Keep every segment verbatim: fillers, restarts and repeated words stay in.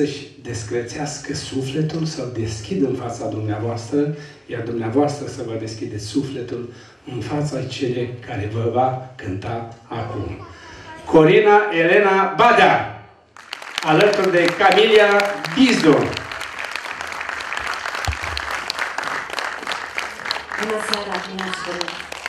să-și descrețească sufletul, să-l deschidă în fața dumneavoastră, iar dumneavoastră să vă deschideți sufletul în fața celei care vă va cânta acum. Corina Elena Badea, alături de Camilia Dizdu. Bună seara, bine ați venit!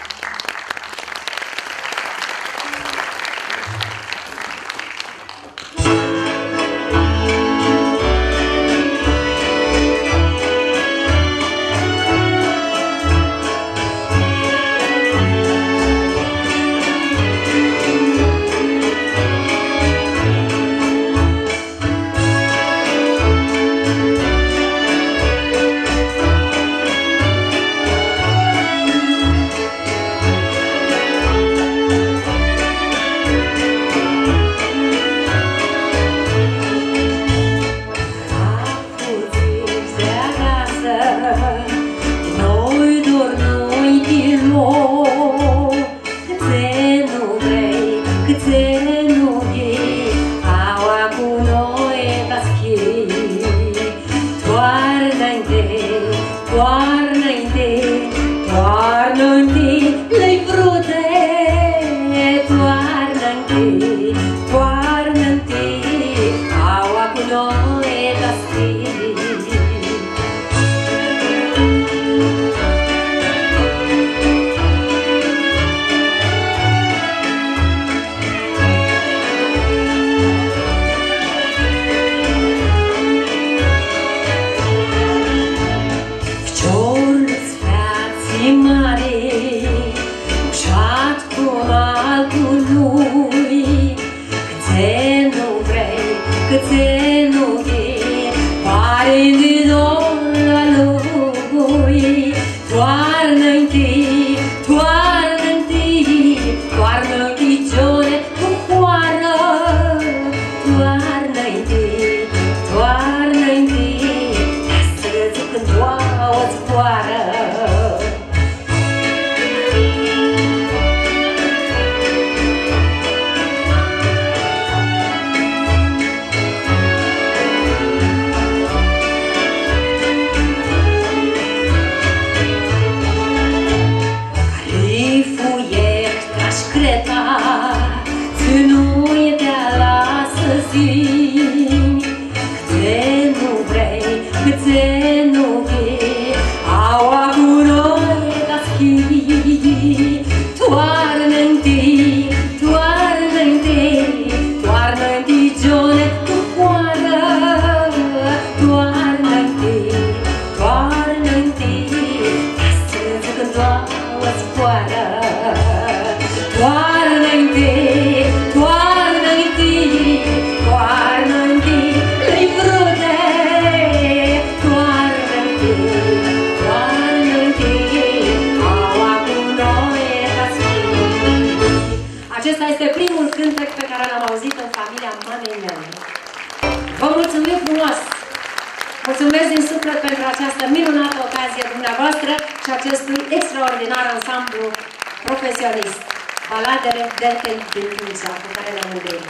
Mulțumesc din suflet pentru această minunată ocazie dumneavoastră și acestui extraordinar ansamblu profesionist. Baladele Deltei din Tulcea, cu care ne mândrim.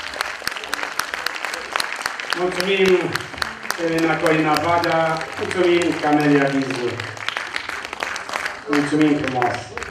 Mulțumim, Elena Corina Badea, mulțumim, Camelia Dizdu. Mulțumim frumos!